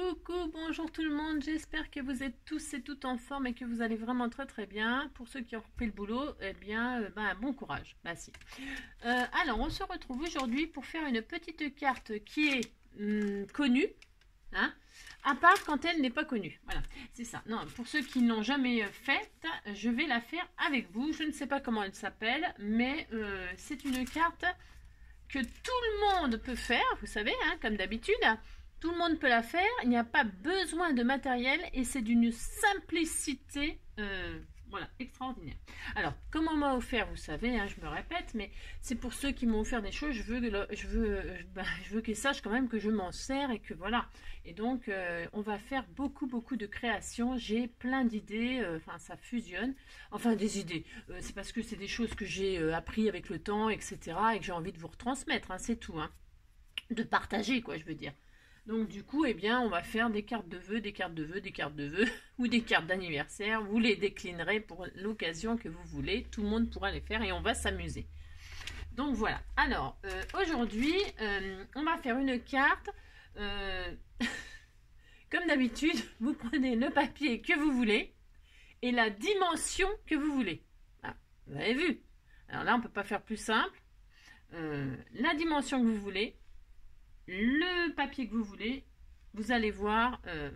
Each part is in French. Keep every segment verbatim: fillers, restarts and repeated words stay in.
Coucou, bonjour tout le monde, j'espère que vous êtes tous et toutes en forme et que vous allez vraiment très très bien. Pour ceux qui ont repris le boulot, eh bien, euh, ben, bon courage. Bah si. Euh, alors, on se retrouve aujourd'hui pour faire une petite carte qui est hum, connue, hein, à part quand elle n'est pas connue. Voilà, c'est ça. Non, pour ceux qui n'ont jamais faite, je vais la faire avec vous. Je ne sais pas comment elle s'appelle, mais euh, c'est une carte que tout le monde peut faire, vous savez, hein, comme d'habitude. Tout le monde peut la faire, il n'y a pas besoin de matériel et c'est d'une simplicité euh, voilà, extraordinaire. Alors, comment on m'a offert, vous savez, hein, je me répète, mais c'est pour ceux qui m'ont offert des choses, je veux, je veux, ben, je veux qu'ils sachent quand même que je m'en sers et que voilà. Et donc, euh, on va faire beaucoup, beaucoup de créations. J'ai plein d'idées, euh, enfin, ça fusionne. Enfin, des idées, euh, c'est parce que c'est des choses que j'ai euh, appris avec le temps, et cetera et que j'ai envie de vous retransmettre, hein, c'est tout. Hein. De partager, quoi, je veux dire. Donc du coup, eh bien, on va faire des cartes de vœux, des cartes de vœux, des cartes de vœux ou des cartes d'anniversaire. Vous les déclinerez pour l'occasion que vous voulez. Tout le monde pourra les faire et on va s'amuser. Donc voilà. Alors, euh, aujourd'hui, euh, on va faire une carte. Euh, comme d'habitude, vous prenez le papier que vous voulez et la dimension que vous voulez. Ah, vous avez vu. Alors là, on ne peut pas faire plus simple. Euh, la dimension que vous voulez. Le papier que vous voulez, vous allez voir, euh,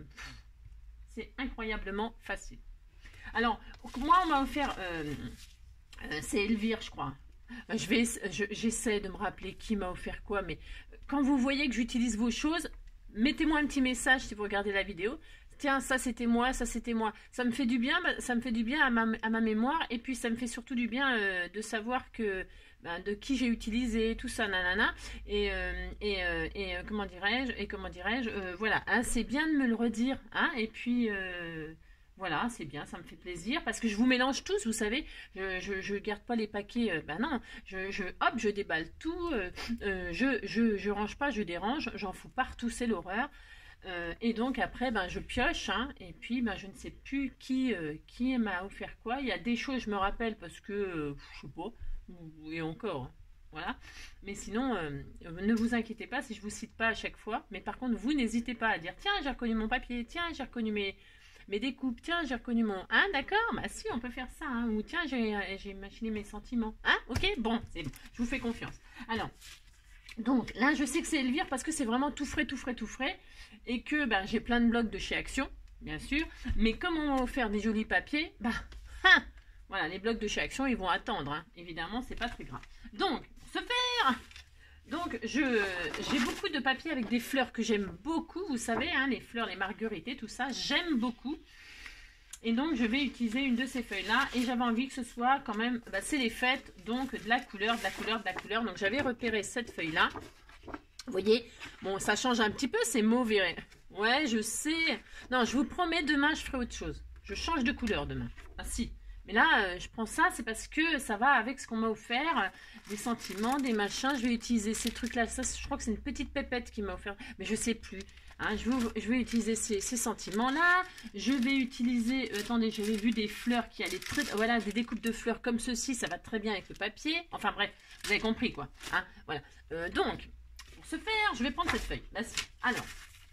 c'est incroyablement facile. Alors, moi, on m'a offert, euh, euh, c'est Elvire, je crois. Je vais, j'essaie de me rappeler qui m'a offert quoi, mais quand vous voyez que j'utilise vos choses, mettez-moi un petit message si vous regardez la vidéo. Tiens, ça c'était moi, ça c'était moi. Ça me fait du bien, ça me fait du bien à ma, à ma mémoire, et puis ça me fait surtout du bien euh, de savoir que ben, de qui j'ai utilisé, tout ça, nanana. Et, euh, et, euh, et euh, comment dirais-je, et comment dirais-je, euh, voilà, hein, c'est bien de me le redire, hein, et puis euh, voilà, c'est bien, ça me fait plaisir, parce que je vous mélange tous, vous savez, je, je, je garde pas les paquets, euh, ben non, je, je, hop, je déballe tout, euh, euh, je, je, je range pas, je dérange, j'en fous partout, c'est l'horreur. Euh, et donc après, ben, je pioche, hein, et puis ben, je ne sais plus qui, euh, qui m'a offert quoi. Il y a des choses, je me rappelle, parce que, euh, je sais pas, et encore, hein, voilà. Mais sinon, euh, ne vous inquiétez pas si je ne vous cite pas à chaque fois. Mais par contre, vous n'hésitez pas à dire, tiens, j'ai reconnu mon papier, tiens, j'ai reconnu mes, mes découpes, tiens, j'ai reconnu mon... Hein, d'accord, bah si, on peut faire ça, hein, ou tiens, j'ai imaginé mes sentiments. Hein, ok, bon, c'est bon, je vous fais confiance. Alors... Donc là, je sais que c'est Elvire parce que c'est vraiment tout frais, tout frais, tout frais. Et que ben, j'ai plein de blocs de chez Action, bien sûr. Mais comme on m'a offert des jolis papiers, bah, hein, voilà, les blocs de chez Action, ils vont attendre. Hein. Évidemment, c'est pas très grave. Donc, pour ce faire, donc je j'ai beaucoup de papiers avec des fleurs que j'aime beaucoup. Vous savez, hein, les fleurs, les marguerites, tout ça, j'aime beaucoup. Et donc, je vais utiliser une de ces feuilles-là. Et j'avais envie que ce soit quand même... Bah, c'est les fêtes, donc de la couleur, de la couleur, de la couleur. Donc, j'avais repéré cette feuille-là. Vous voyez, bon, ça change un petit peu, c'est mauve. Ouais, je sais. Non, je vous promets, demain, je ferai autre chose. Je change de couleur demain. Ah, si. Mais là, euh, je prends ça, c'est parce que ça va avec ce qu'on m'a offert. Des sentiments, des machins. Je vais utiliser ces trucs-là. Ça, je crois que c'est une petite pépette qui m'a offert. Mais je sais plus. Hein, je, vais, je vais utiliser ces, ces sentiments-là. Je vais utiliser... Euh, attendez, j'avais vu des fleurs qui allaient très... Voilà, des découpes de fleurs comme ceci. Ça va très bien avec le papier. Enfin bref, vous avez compris quoi. Hein, voilà. Euh, donc, pour ce faire, je vais prendre cette feuille. Là, alors...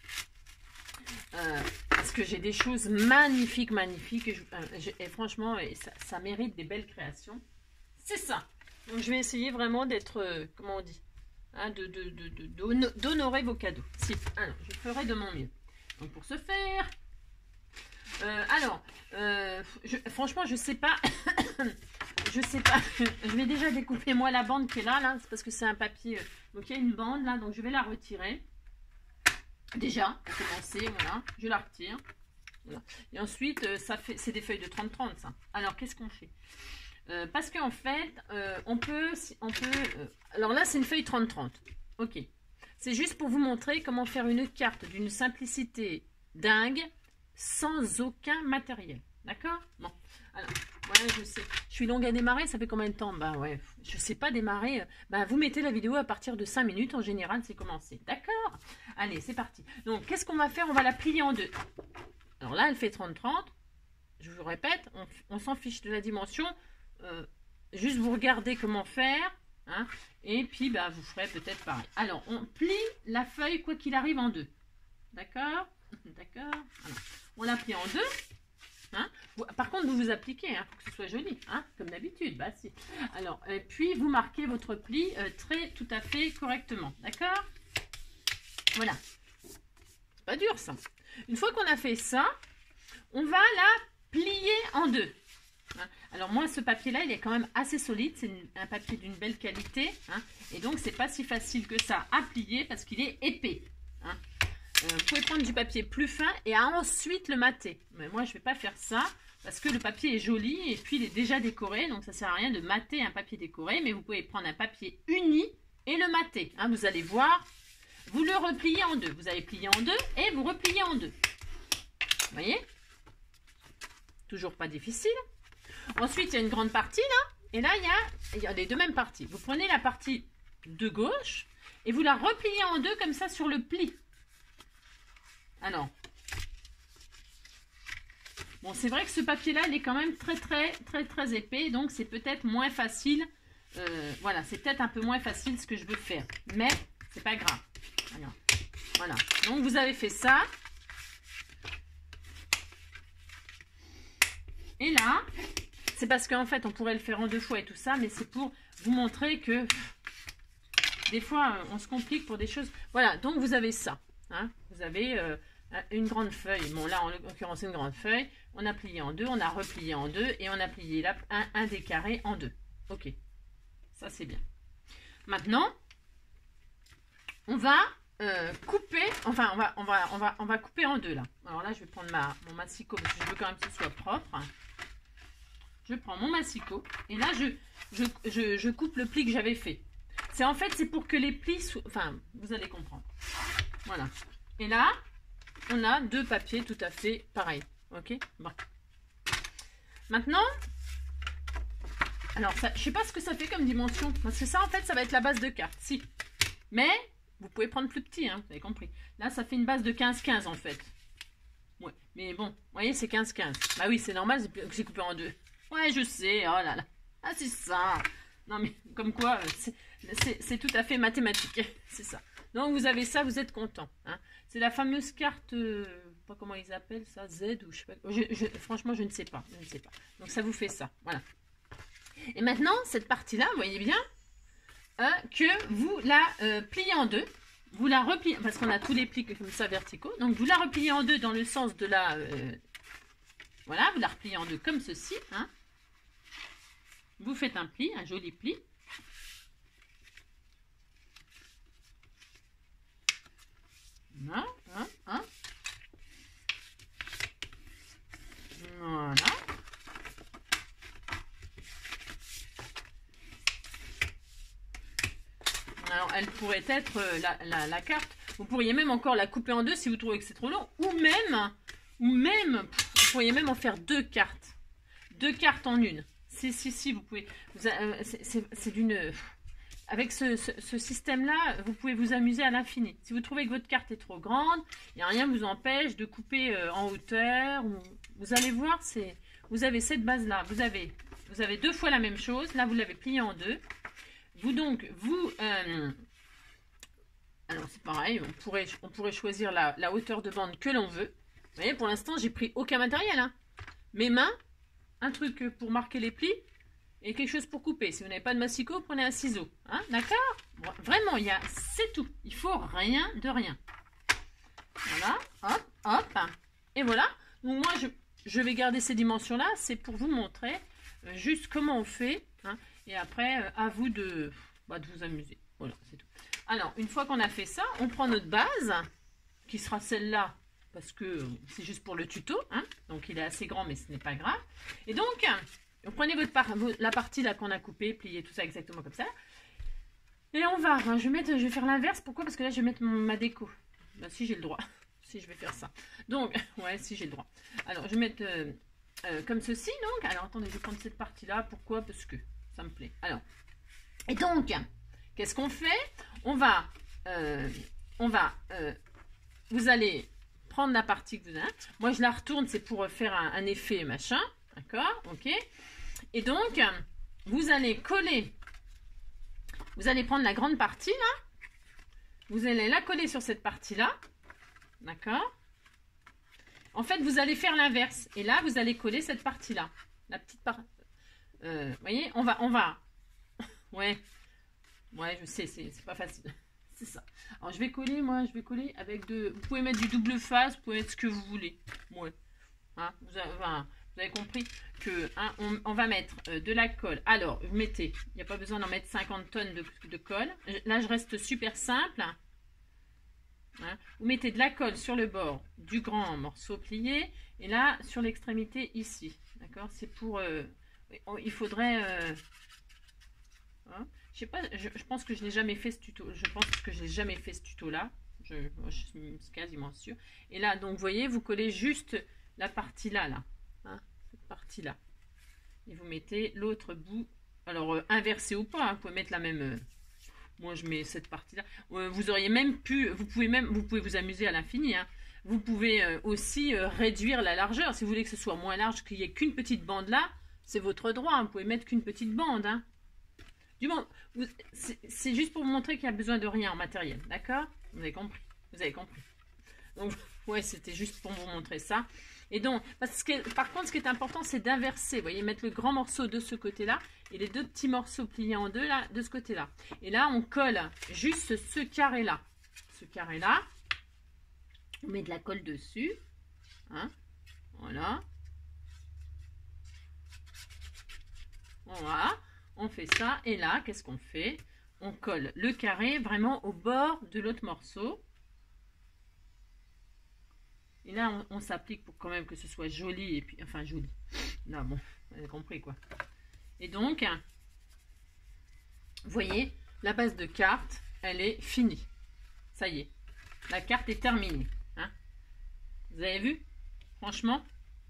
Euh, parce que j'ai des choses magnifiques, magnifiques. Et, je, euh, je, et franchement, et ça, ça mérite des belles créations. C'est ça. Donc, je vais essayer vraiment d'être... Euh, comment on dit hein, de, de, de, de, d'honorer vos cadeaux. Si. Alors, je ferai de mon mieux. Donc, pour ce faire... Euh, alors, euh, je, franchement, je sais pas... je sais pas. Je vais déjà découper, moi, la bande qui est là. là c'est parce que c'est un papier... Donc, il y a une bande, là. Donc, je vais la retirer. Déjà, pour commencer, voilà, je la retire. Voilà. Et ensuite, euh, ça fait, c'est des feuilles de trente trente, ça. Alors, qu'est-ce qu'on fait euh, Parce qu'en fait, euh, on peut... On peut euh, alors là, c'est une feuille trente trente. Ok. C'est juste pour vous montrer comment faire une carte d'une simplicité dingue, sans aucun matériel. D'accord? Bon. Alors, ouais, je sais. Je suis longue à démarrer, ça fait combien de temps? Bah ouais, je sais pas démarrer. Bah, vous mettez la vidéo à partir de cinq minutes, en général, c'est commencé. D'accord? Allez, c'est parti. Donc, qu'est-ce qu'on va faire? On va la plier en deux. Alors là, elle fait trente trente. Je vous répète, on, on s'en fiche de la dimension. Euh, juste vous regardez comment faire. Hein, et puis, bah, vous ferez peut-être pareil. Alors, on plie la feuille, quoi qu'il arrive, en deux. D'accord? D'accord. On la plie en deux. Hein? Par contre, vous vous appliquez hein, pour que ce soit joli, hein, comme d'habitude. Bah, si. Alors, et puis vous marquez votre pli euh, très tout à fait correctement. D'accord? Voilà. C'est pas dur ça. Une fois qu'on a fait ça, on va la plier en deux. Hein? Alors moi, ce papier-là, il est quand même assez solide. C'est un papier d'une belle qualité. Hein? Et donc, c'est pas si facile que ça à plier parce qu'il est épais. Hein? Euh, vous pouvez prendre du papier plus fin et ensuite le mater. Mais moi, je ne vais pas faire ça parce que le papier est joli et puis il est déjà décoré. Donc, ça ne sert à rien de mater un papier décoré. Mais vous pouvez prendre un papier uni et le mater. Hein, vous allez voir, vous le repliez en deux. Vous allez plier en deux et vous repliez en deux. Vous voyez? Toujours pas difficile. Ensuite, il y a une grande partie là. Et là, il y a, il y a les deux mêmes parties. Vous prenez la partie de gauche et vous la repliez en deux comme ça sur le pli. Alors, bon, c'est vrai que ce papier-là, il est quand même très, très, très, très épais. Donc, c'est peut-être moins facile. Euh, voilà, c'est peut-être un peu moins facile ce que je veux faire. Mais, c'est pas grave. Alors, voilà. Donc, vous avez fait ça. Et là, c'est parce qu'en fait, on pourrait le faire en deux fois et tout ça. Mais c'est pour vous montrer que des fois, on se complique pour des choses. Voilà, donc vous avez ça. Hein, vous avez... Euh, une grande feuille, bon là en l'occurrence une grande feuille, on a plié en deux, on a replié en deux et on a plié là, un, un des carrés en deux. Ok, ça c'est bien. Maintenant, on va euh, couper, enfin on va, on, va, on, va, on va couper en deux là. Alors là je vais prendre ma, mon massicot parce que je veux quand même que ce soit propre. Je prends mon massicot et là je, je, je, je coupe le pli que j'avais fait. C'est en fait c'est pour que les plis soient, enfin vous allez comprendre. Voilà. Et là, on a deux papiers tout à fait pareils. Ok, bon. Maintenant, alors ça, je sais pas ce que ça fait comme dimension. Parce que ça, en fait, ça va être la base de carte. Si. Mais, vous pouvez prendre plus petit, hein, vous avez compris. Là, ça fait une base de quinze quinze, en fait. Ouais, mais bon, vous voyez, c'est quinze quinze. Bah oui, c'est normal que j'ai coupé en deux. Ouais, je sais, oh là là. Ah, c'est ça. Non, mais comme quoi, c'est tout à fait mathématique. C'est ça. Donc, vous avez ça, vous êtes content. Hein. C'est la fameuse carte, euh, pas comment ils appellent ça, Z ou je sais pas. Je, je, franchement, je ne sais pas. Je ne sais pas. Donc, ça vous fait ça. Voilà. Et maintenant, cette partie-là, vous voyez bien euh, que vous la euh, pliez en deux. Vous la repliez, parce qu'on a tous les plis comme ça verticaux. Donc, vous la repliez en deux dans le sens de la... Euh, voilà, vous la repliez en deux comme ceci. Hein. Vous faites un pli, un joli pli. Hein, hein, hein. Voilà. Alors, elle pourrait être euh, la, la, la carte. Vous pourriez même encore la couper en deux si vous trouvez que c'est trop long. Ou même, ou même, vous pourriez même en faire deux cartes. Deux cartes en une. Si, si, si, vous pouvez. Euh, c'est d'une... Avec ce, ce, ce système-là, vous pouvez vous amuser à l'infini. Si vous trouvez que votre carte est trop grande, il n'y a rien qui vous empêche de couper euh, en hauteur. Ou, vous allez voir, vous avez cette base-là. Vous avez, vous avez deux fois la même chose. Là, vous l'avez pliée en deux. Vous, donc, vous... Euh, alors, c'est pareil. On pourrait, on pourrait choisir la, la hauteur de bande que l'on veut. Vous voyez, pour l'instant, j'ai pris aucun matériel. Hein. Mes mains, un truc pour marquer les plis. Et quelque chose pour couper. Si vous n'avez pas de massicot, prenez un ciseau. Hein, d'accord? Bon, vraiment, il y a, c'est tout. Il faut rien de rien. Voilà. Hop, hop. Et voilà. Donc moi, je, je vais garder ces dimensions-là. C'est pour vous montrer euh, juste comment on fait. Hein, et après, euh, à vous de, bah, de vous amuser. Voilà, c'est tout. Alors, une fois qu'on a fait ça, on prend notre base, qui sera celle-là, parce que euh, c'est juste pour le tuto. Hein, donc, il est assez grand, mais ce n'est pas grave. Et donc... Vous prenez votre par la partie là qu'on a coupée, pliée, tout ça exactement comme ça. Et on va, hein, je, vais mettre, je vais faire l'inverse. Pourquoi? Parce que là, je vais mettre mon, ma déco. Ben, si j'ai le droit. Si je vais faire ça. Donc, ouais, si j'ai le droit. Alors, je vais mettre euh, euh, comme ceci. Donc, alors, attendez, je vais prendre cette partie-là. Pourquoi? Parce que ça me plaît. Alors, et donc, qu'est-ce qu'on fait? On va, euh, on va, euh, vous allez prendre la partie que vous avez. Moi, je la retourne, c'est pour faire un, un effet machin. D'accord? Ok. Et donc, vous allez coller, vous allez prendre la grande partie là, vous allez la coller sur cette partie là, D'accord? En fait, vous allez faire l'inverse. Et là, vous allez coller cette partie-là. La petite partie. Euh, vous voyez, on va, on va. Ouais. Ouais, je sais, c'est pas facile. C'est ça. Alors, je vais coller, moi, je vais coller avec de... Vous pouvez mettre du double face, vous pouvez mettre ce que vous voulez. Ouais. Hein, vous, avez, enfin, vous avez compris que hein, on, on va mettre euh, de la colle. Alors, vous mettez, il n'y a pas besoin d'en mettre cinquante tonnes de, de colle. Là, je reste super simple. Hein, vous mettez de la colle sur le bord du grand morceau plié. Et là, sur l'extrémité, ici. D'accord? C'est pour... Euh, il faudrait... Euh, hein, je sais pas, je, je pense que je n'ai jamais fait ce tuto. Je pense que je n'ai jamais fait ce tuto là. Je, je suis quasiment sûre. Et là, donc, vous voyez, vous collez juste la partie là, là. Hein, cette partie là. Et vous mettez l'autre bout. Alors, euh, inversé ou pas, hein, vous pouvez mettre la même. Euh, moi, je mets cette partie là. Euh, vous auriez même pu. Vous pouvez même. Vous pouvez vous amuser à l'infini. Hein. Vous pouvez euh, aussi euh, réduire la largeur. Si vous voulez que ce soit moins large, qu'il n'y ait qu'une petite bande là, c'est votre droit. Hein, vous pouvez mettre qu'une petite bande. Hein. Du moins, c'est juste pour vous montrer qu'il n'y a besoin de rien en matériel, d'accord? Vous avez compris, vous avez compris. Donc, ouais, c'était juste pour vous montrer ça. Et donc, parce que, par contre, ce qui est important, c'est d'inverser. Vous voyez, mettre le grand morceau de ce côté-là et les deux petits morceaux pliés en deux, là, de ce côté-là. Et là, on colle juste ce carré-là. Ce carré-là, on met de la colle dessus. Hein, voilà. Voilà. On fait ça, et là, qu'est-ce qu'on fait? On colle le carré vraiment au bord de l'autre morceau. Et là, on, on s'applique pour quand même que ce soit joli, et puis, enfin, joli. Là, bon, vous avez compris, quoi. Et donc, vous voyez, la base de carte, elle est finie. Ça y est, la carte est terminée. Hein, vous avez vu? Franchement.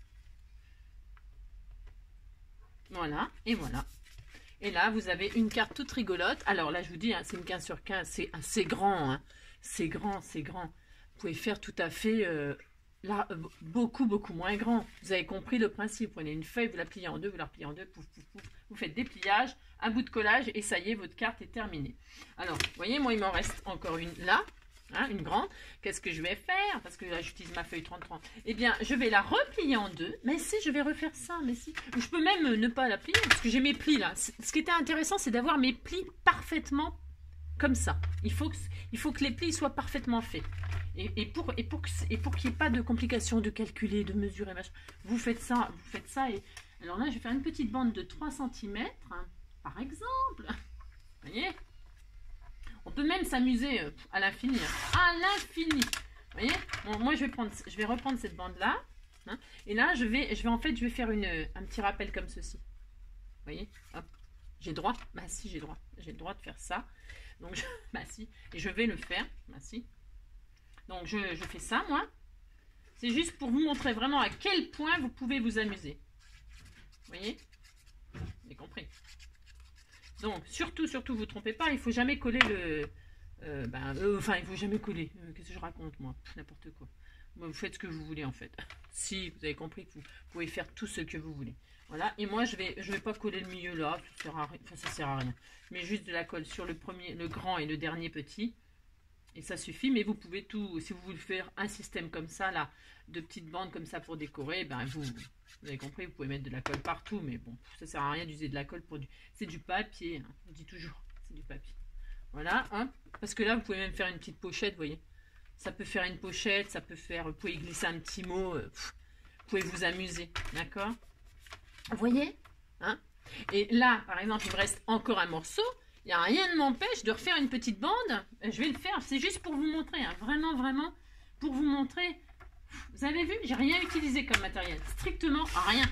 Voilà, et voilà. Et là, vous avez une carte toute rigolote. Alors là, je vous dis, hein, c'est une quinze sur quinze. C'est assez grand. Hein. C'est grand, c'est grand. Vous pouvez faire tout à fait euh, là, beaucoup, beaucoup moins grand. Vous avez compris le principe. Vous prenez une feuille, vous la pliez en deux, vous la repliez en deux, pouf, pouf, pouf. Vous faites des pliages, un bout de collage et ça y est, votre carte est terminée. Alors, vous voyez, moi, il m'en reste encore une là. Hein, une grande. Qu'est-ce que je vais faire? Parce que là, j'utilise ma feuille trente trente. Eh bien, je vais la replier en deux. Mais si, je vais refaire ça. Mais si. Je peux même ne pas la plier parce que j'ai mes plis là. Ce qui était intéressant, c'est d'avoir mes plis parfaitement comme ça. Il faut que, il faut que les plis soient parfaitement faits. Et, et pour, et pour, et pour qu'il n'y ait pas de complications de calculer, de mesurer, machin, vous faites ça. Vous faites ça. Et alors là, je vais faire une petite bande de trois centimètres, hein, par exemple. Vous voyez? On peut même s'amuser à l'infini. Hein. À l'infini. Vous voyez? Bon, moi, je vais, prendre, je vais reprendre cette bande-là. Hein, et là, je vais, je vais en fait, je vais faire une, un petit rappel comme ceci. Vous voyez? Hop. J'ai droit? Bah si, j'ai droit. J'ai le droit de faire ça. Donc, je, bah si. Et je vais le faire. Bah si. Donc, je, je fais ça, moi. C'est juste pour vous montrer vraiment à quel point vous pouvez vous amuser. Vous voyez? Vous avez compris. Donc, surtout, surtout, vous ne trompez pas, il ne faut jamais coller le... Euh, ben, euh, enfin, il ne faut jamais coller. Euh, Qu'est-ce que je raconte, moi? N'importe quoi. Moi, vous faites ce que vous voulez, en fait. Si, vous avez compris que vous pouvez faire tout ce que vous voulez. Voilà. Et moi, je ne vais, je vais pas coller le milieu là. Ça sert à rien. Enfin, ça sert à rien. Je mets juste de la colle sur le premier, le grand et le dernier petit. Et ça suffit. Mais vous pouvez tout... Si vous voulez faire un système comme ça, là, de petites bandes comme ça pour décorer, ben, vous... Vous avez compris, vous pouvez mettre de la colle partout, mais bon, ça sert à rien d'user de la colle pour du... C'est du papier, hein, je dis toujours, c'est du papier. Voilà, hein, parce que là, vous pouvez même faire une petite pochette, vous voyez. Ça peut faire une pochette, ça peut faire... Vous pouvez glisser un petit mot, euh, pff, vous pouvez vous amuser, d'accord? Vous voyez, hein? Et là, par exemple, il me reste encore un morceau, il n'y a rien ne m'empêche de refaire une petite bande. Je vais le faire, c'est juste pour vous montrer, hein, vraiment, vraiment, pour vous montrer... Vous avez vu, j'ai rien utilisé comme matériel. Strictement rien.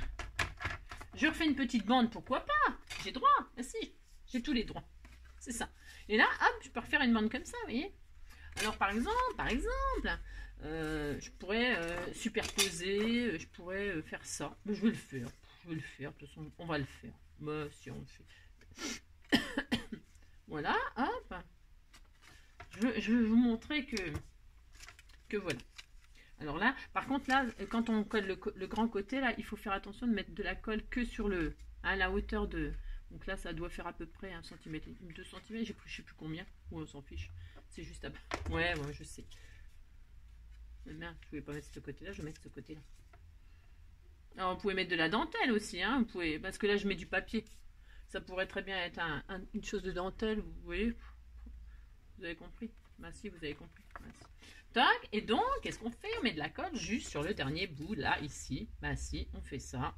Je refais une petite bande, pourquoi pas? J'ai droit. Ah si, j'ai tous les droits. C'est ça. Et là, hop, je peux refaire une bande comme ça, vous voyez? Alors, par exemple, par exemple, euh, je pourrais euh, superposer, je pourrais euh, faire ça. Mais je vais le faire. Je vais le faire. De toute façon, on va le faire. Bah, si on le fait. Voilà, hop. Je veux, je veux vous montrer que, que voilà. Alors là, par contre, là, quand on colle le, le grand côté, là, il faut faire attention de mettre de la colle que sur le, à la hauteur de... Donc là, ça doit faire à peu près un centimètre, deux centimètres, j'ai pris je sais plus combien. Ou on s'en fiche. C'est juste à... Ouais, ouais, je sais. Merde, je ne pouvais pas mettre ce côté-là, je vais mettre ce côté-là. Alors, vous pouvez mettre de la dentelle aussi, hein, vous pouvez, parce que là, je mets du papier. Ça pourrait très bien être un, un, une chose de dentelle, vous voyez. Vous avez compris? Bah si, vous avez compris. Bah, si. Tac, et donc, qu'est-ce qu'on fait? On met de la colle juste sur le dernier bout, là, ici. Bah si, on fait ça.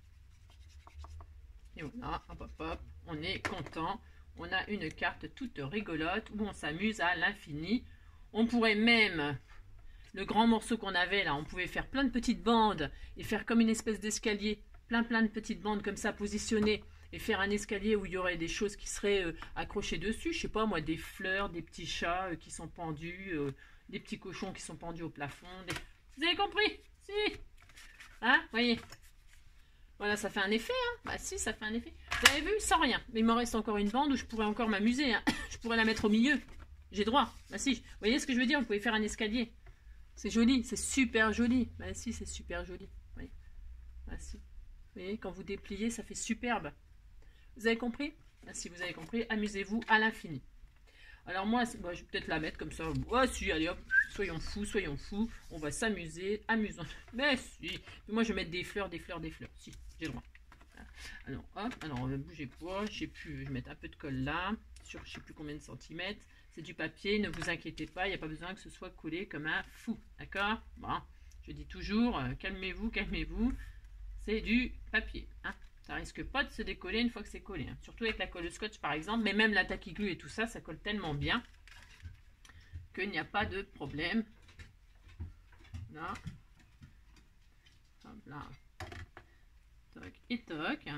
Et voilà, hop, hop, hop, on est content. On a une carte toute rigolote où on s'amuse à l'infini. On pourrait même... Le grand morceau qu'on avait là, on pouvait faire plein de petites bandes et faire comme une espèce d'escalier, plein plein de petites bandes comme ça positionnées et faire un escalier où il y aurait des choses qui seraient euh, accrochées dessus, je sais pas moi, des fleurs, des petits chats euh, qui sont pendus, euh, des petits cochons qui sont pendus au plafond. Des... Vous avez compris? Si. Hein, voyez. Voilà, ça fait un effet, hein. Bah si, ça fait un effet. Vous avez vu? Sans rien. Mais il me reste encore une bande où je pourrais encore m'amuser, hein. Je pourrais la mettre au milieu. J'ai droit. Bah si. Vous voyez ce que je veux dire? Vous pouvez faire un escalier. C'est joli, c'est super joli. Bah si, c'est super joli. Oui. Bah si. Vous voyez, quand vous dépliez, ça fait superbe. Vous avez compris? Bah si vous avez compris, amusez-vous à l'infini. Alors moi, bah, je vais peut-être la mettre comme ça. Oh si, allez hop, soyons fous, soyons fous. On va s'amuser, amusons. Mais si. Moi, je vais mettre des fleurs, des fleurs, des fleurs. Si, j'ai le droit. Alors hop, alors on va bouger pas. Je sais plus, je vais mettre un peu de colle là. Sur je sais plus combien de centimètres. C'est du papier, ne vous inquiétez pas, il n'y a pas besoin que ce soit collé comme un fou, d'accord? Bon, je dis toujours, euh, calmez-vous, calmez-vous, c'est du papier, hein? Ça risque pas de se décoller une fois que c'est collé, hein? Surtout avec la colle scotch par exemple, mais même la tacky glue et tout ça, ça colle tellement bien qu'il n'y a pas de problème. Là, hop là, toc et toc,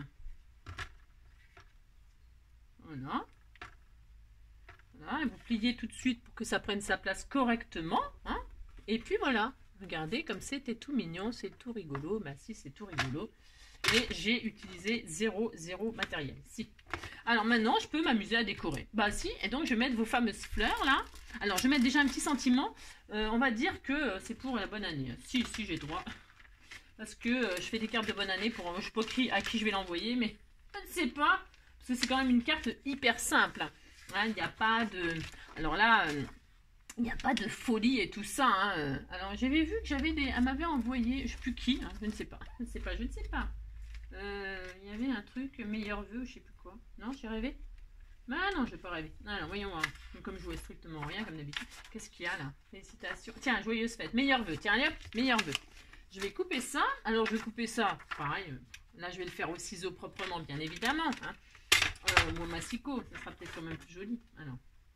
voilà. Voilà, vous pliez tout de suite pour que ça prenne sa place correctement. Hein, et puis voilà, regardez comme c'était tout mignon, c'est tout rigolo. Bah si, c'est tout rigolo. Et j'ai utilisé zéro, zéro matériel. Si. Alors maintenant, je peux m'amuser à décorer. Bah si, et donc je vais mettre vos fameuses fleurs là. Alors je vais mettre déjà un petit sentiment. Euh, on va dire que c'est pour la bonne année. Si, si, j'ai droit. Parce que euh, je fais des cartes de bonne année pour... Je ne sais pas qui, à qui je vais l'envoyer, mais je ne sais pas. Parce que c'est quand même une carte hyper simple. Il n'y a pas de... Alors là, il euh, n'y a pas de folie et tout ça. Hein. Alors j'avais vu que j'avais des... Elle m'avait envoyé, je ne sais plus qui, hein, je ne sais pas. Je ne sais pas, je ne sais pas. Euh, il y avait un truc, meilleur vœu, je ne sais plus quoi. Non, j'ai rêvé? Ah non, je ne vais pas rêver. Alors voyons voir. Comme je jouais strictement rien, comme d'habitude. Qu'est-ce qu'il y a là? Félicitations. Tiens, joyeuse fête. Meilleur vœu. Tiens, allez hop, meilleur vœu. Je vais couper ça. Alors je vais couper ça. Pareil. Là, je vais le faire au ciseau proprement, bien évidemment. Hein. Euh, mon massicot, ça sera peut-être quand même plus joli. Alors.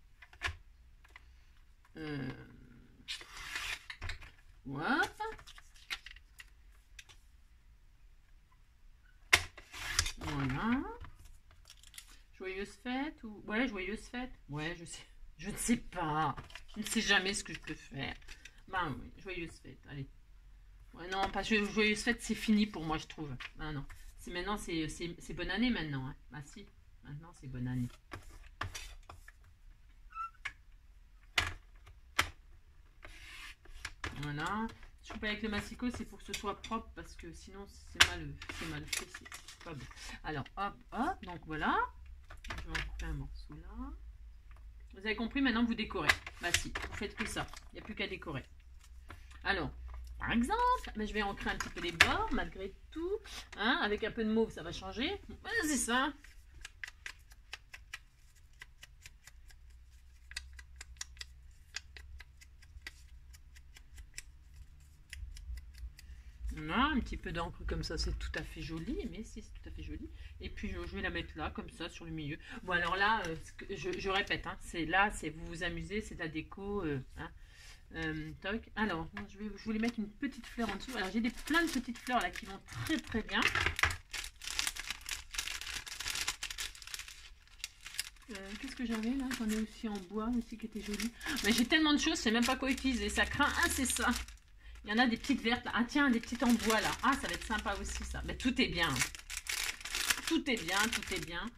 Euh... Voilà. Voilà. Joyeuse fête ou... Ouais, joyeuse fête. Ouais, je sais. Je ne sais pas. Je ne sais jamais ce que je peux faire. Ben oui, joyeuse fête. Allez. Ouais, non, pas joyeuse fête, c'est fini pour moi, je trouve. Ah non. C'est maintenant, c'est bonne année maintenant. Hein. Bah si. Maintenant, c'est bonne année. Voilà. Je coupe avec le massicot, c'est pour que ce soit propre parce que sinon, c'est mal, mal fait. C'est pas bon. Alors, hop, hop. Donc voilà. Je vais en couper un morceau là. Vous avez compris, maintenant vous décorez. Bah si, vous faites que ça. Il n'y a plus qu'à décorer. Alors, par exemple, ben, je vais ancrer un petit peu les bords, malgré tout. Hein, avec un peu de mauve, ça va changer. Voilà, c'est ça. Voilà, un petit peu d'encre comme ça, c'est tout à fait joli. Mais si, c'est tout à fait joli. Et puis, je, je vais la mettre là, comme ça, sur le milieu. Bon, alors là, euh, je, je répète, hein, c'est là, c'est vous vous amusez, c'est la déco. Euh, hein. Euh, toc. Alors, je, vais, je voulais mettre une petite fleur en dessous. Alors, j'ai des plein de petites fleurs là qui vont très très bien. Euh, Qu'est-ce que j'avais là? J'en ai aussi en bois aussi qui était joli. Mais j'ai tellement de choses, je sais même pas quoi utiliser. Ça craint. Ah, c'est ça. Il y en a des petites vertes là. Ah tiens, des petites en bois là. Ah, ça va être sympa aussi ça. Mais tout est bien. Tout est bien, tout est bien.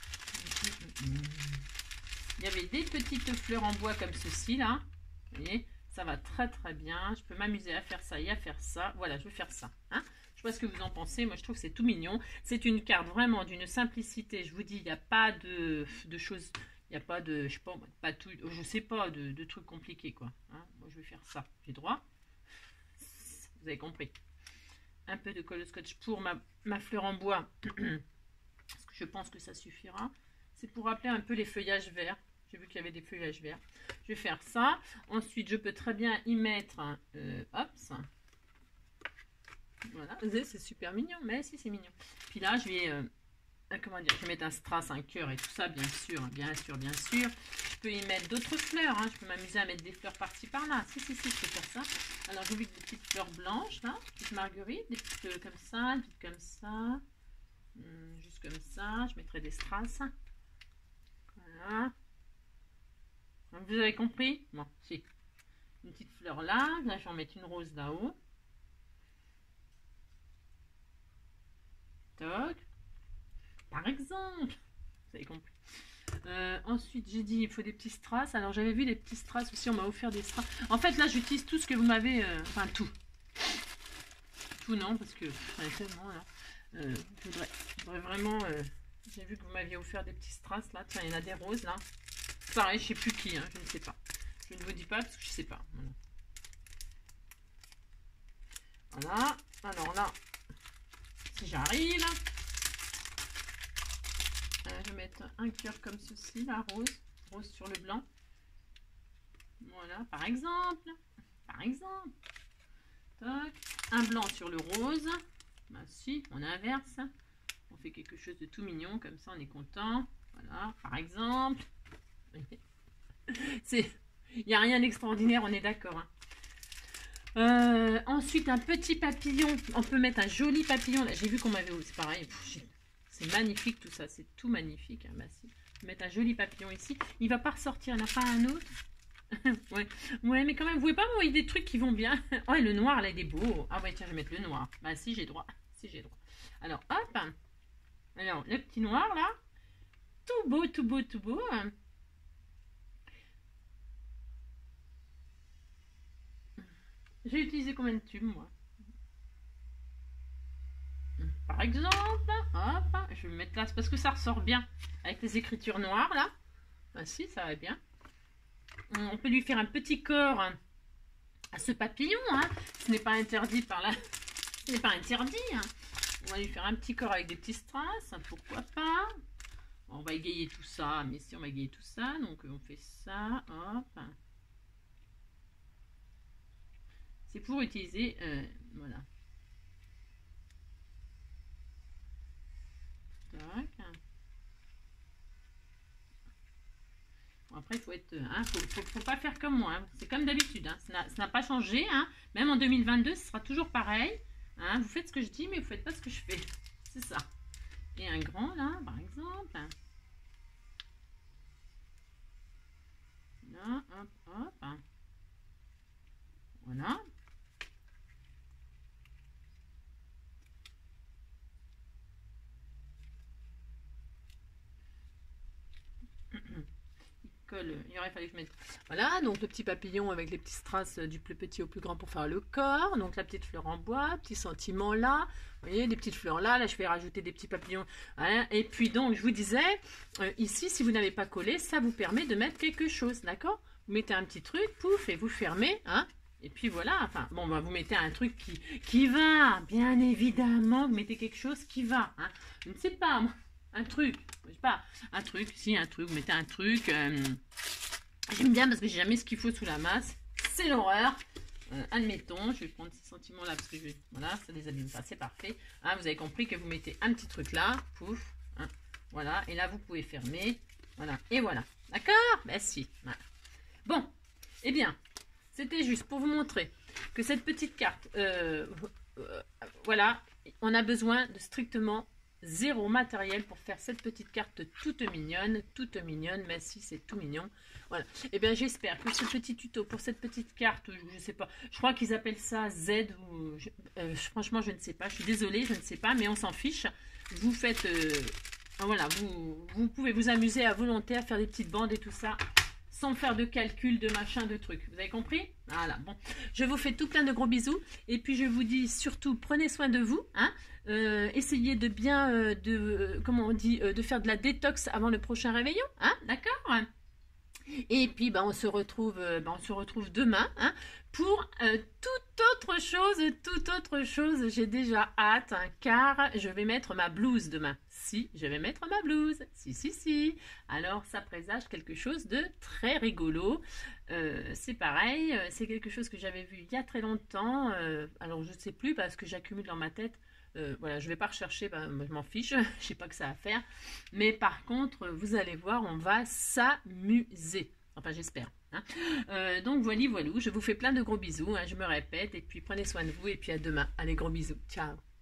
Il y avait des petites fleurs en bois comme ceci là. Vous voyez? Ça va très très bien. Je peux m'amuser à faire ça et à faire ça. Voilà, je vais faire ça. Hein, je sais pas ce que vous en pensez. Moi, je trouve que c'est tout mignon. C'est une carte vraiment d'une simplicité. Je vous dis, il n'y a pas de, de choses... Il n'y a pas de... Je sais pas, pas tout... Je sais pas, de, de trucs compliqués, quoi. Hein, moi, je vais faire ça. J'ai droit. vous avez compris. Un peu de colle scotch pour ma, ma fleur en bois, parce que je pense que ça suffira. C'est pour rappeler un peu les feuillages verts. J'ai vu qu'il y avait des feuillages verts. Je vais faire ça. Ensuite, je peux très bien y mettre, euh, hop, voilà, c'est super mignon, mais si c'est mignon. Puis là, je vais, euh, comment dire, je vais mettre un strass, un cœur et tout ça, bien sûr, bien sûr, bien sûr. Je peux y mettre d'autres fleurs, hein. Je peux m'amuser à mettre des fleurs par-ci par-là. Si, si, si, je peux faire ça. Alors, j'ai vu des petites fleurs blanches, là, des petites marguerites, des petites euh, comme ça, des petites comme ça, hum, juste comme ça. Je mettrai des strass. Voilà. Vous avez compris? Bon, si. Une petite fleur là, là, je vais en mettre une rose là-haut. Toc. Par exemple, vous avez compris. Euh, ensuite, j'ai dit il faut des petits strass. Alors, j'avais vu des petits strass aussi. On m'a offert des strass. En fait, là, j'utilise tout ce que vous m'avez. Euh, enfin, tout. Tout, non, parce que j'en ai tellement là. Euh, je, voudrais, je voudrais vraiment. Euh, j'ai vu que vous m'aviez offert des petits strass là. Tiens, il y en a des roses là. Pareil, je ne sais plus qui. Hein, je ne sais pas. Je ne vous dis pas parce que je ne sais pas. Voilà. Voilà. Alors là, si j'arrive. Euh, je vais mettre un cœur comme ceci, la rose, rose sur le blanc. Voilà, par exemple, par exemple. Toc. Un blanc sur le rose. Ben, si, on inverse. On fait quelque chose de tout mignon, comme ça on est content. Voilà, par exemple. C'est, il n'y a rien d'extraordinaire, on est d'accord. Hein. Euh, ensuite, un petit papillon. On peut mettre un joli papillon. J'ai vu qu'on m'avait... C'est pareil. C'est magnifique tout ça. C'est tout magnifique. Hein, bah, si. Je vais mettre un joli papillon ici. Il ne va pas ressortir. Il n'y en a pas un autre. ouais. ouais, mais quand même, vous pouvez pas m'envoyer des trucs qui vont bien. Oh, et le noir, là, il est beau. Ah ouais, tiens, je vais mettre le noir. Bah si, j'ai droit. Si, j'ai droit. Alors, hop. Alors, le petit noir, là. Tout beau, tout beau, tout beau. J'ai utilisé combien de tubes, moi? Par exemple, hop, je vais me mettre là, parce que ça ressort bien avec les écritures noires, là. Ah si, ça va bien. On peut lui faire un petit corps à ce papillon, hein. Ce n'est pas interdit par là. Ce n'est pas interdit, hein. On va lui faire un petit corps avec des petits strass, pourquoi pas. On va égayer tout ça, mais si on va égayer tout ça, donc on fait ça, hop. C'est pour utiliser, euh, voilà. Tac. Bon, après, il faut être, hein, faut, faut, faut pas faire comme moi. Hein. C'est comme d'habitude. Hein. Ça n'a pas changé. Hein. Même en deux mille vingt-deux, ce sera toujours pareil. Hein. Vous faites ce que je dis, mais vous faites pas ce que je fais. C'est ça. Et un grand là, par exemple. Là, hop, hop. Voilà. Il aurait fallu que je mette. Voilà, donc le petit papillon avec les petits strass du plus petit au plus grand pour faire le corps. Donc la petite fleur en bois, petit sentiment là. Vous voyez, des petites fleurs là. Là, je vais rajouter des petits papillons. Voilà. Et puis donc, je vous disais, euh, ici, si vous n'avez pas collé, ça vous permet de mettre quelque chose, d'accord? Vous mettez un petit truc, pouf, et vous fermez, hein? Et puis voilà, enfin, bon, bah, vous mettez un truc qui, qui va, bien évidemment, vous mettez quelque chose qui va, hein? Je ne sais pas, moi. Un truc, je sais pas, un truc, si un truc, vous mettez un truc. Euh, J'aime bien parce que j'ai jamais ce qu'il faut sous la masse. C'est l'horreur. Euh, admettons, je vais prendre ces sentiments là parce que je vais, voilà, ça les abîme pas, c'est parfait. Hein, vous avez compris que vous mettez un petit truc là, pouf, hein, voilà, et là vous pouvez fermer, voilà, et voilà, d'accord? Ben si, voilà. Bon, eh bien, c'était juste pour vous montrer que cette petite carte, euh, euh, voilà, on a besoin de strictement zéro matériel pour faire cette petite carte toute mignonne, toute mignonne, mais si c'est tout mignon. Voilà. Et eh bien j'espère que ce petit tuto pour cette petite carte, je ne sais pas, je crois qu'ils appellent ça Z ou je, euh, franchement je ne sais pas, je suis désolée, je ne sais pas, mais on s'en fiche. Vous faites, euh, voilà, vous, vous pouvez vous amuser à volonté à faire des petites bandes et tout ça, sans faire de calcul, de machin, de trucs. Vous avez compris? Voilà, bon. Je vous fais tout plein de gros bisous. Et puis, je vous dis surtout, prenez soin de vous. Hein. Euh, essayez de bien, euh, de, euh, comment on dit, euh, de faire de la détox avant le prochain réveillon. Hein, d'accord? Et puis, bah, on se retrouve, euh, bah, on se retrouve demain hein, pour euh, tout autre autre chose, toute autre chose, j'ai déjà hâte, hein, car je vais mettre ma blouse demain. Si, je vais mettre ma blouse. Si, si, si. Alors, ça présage quelque chose de très rigolo. Euh, c'est pareil, c'est quelque chose que j'avais vu il y a très longtemps. Euh, alors, je ne sais plus parce que j'accumule dans ma tête. Euh, voilà, je ne vais pas rechercher, ben, je m'en fiche, je ne sais pas que ça à faire. Mais par contre, vous allez voir, on va s'amuser. Enfin, j'espère. Hein. Euh, donc, voilà, voilà, je vous fais plein de gros bisous. Hein, je me répète. Et puis, prenez soin de vous. Et puis, à demain. Allez, gros bisous. Ciao.